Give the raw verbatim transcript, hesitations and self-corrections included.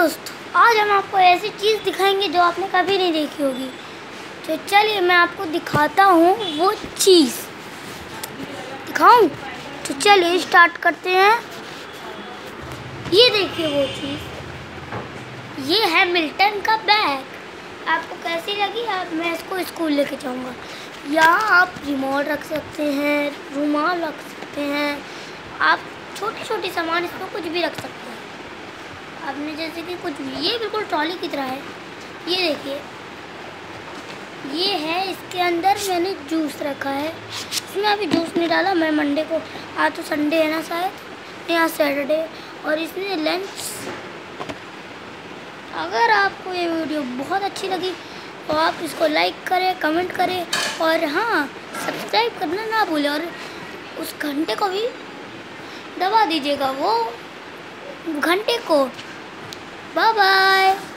दोस्तों, आज हम आपको ऐसी चीज़ दिखाएंगे जो आपने कभी नहीं देखी होगी। तो चलिए मैं आपको दिखाता हूँ वो चीज़। दिखाऊं? तो चलिए स्टार्ट करते हैं। ये देखिए वो चीज़, ये है मिल्टन का बैग। आपको कैसी लगी? आप मैं इसको स्कूल लेके जाऊँगा। यहाँ आप रिमोट रख सकते हैं, रुमाल रख सकते हैं, आप छोटी छोटी सामान इसमें कुछ भी रख सकते हैं। आपने जैसे कि कुछ भी, ये बिल्कुल ट्रॉली की तरह है। ये देखिए, ये है, इसके अंदर मैंने जूस रखा है। इसमें अभी जूस नहीं डाला, मैं मंडे को, आज तो संडे है ना शायद, या सैटरडे, और इसमें लंच। अगर आपको ये वीडियो बहुत अच्छी लगी तो आप इसको लाइक करें, कमेंट करें, और हाँ, सब्सक्राइब करना ना भूलें, और उस घंटे को भी दबा दीजिएगा, वो घंटे को। Bye bye.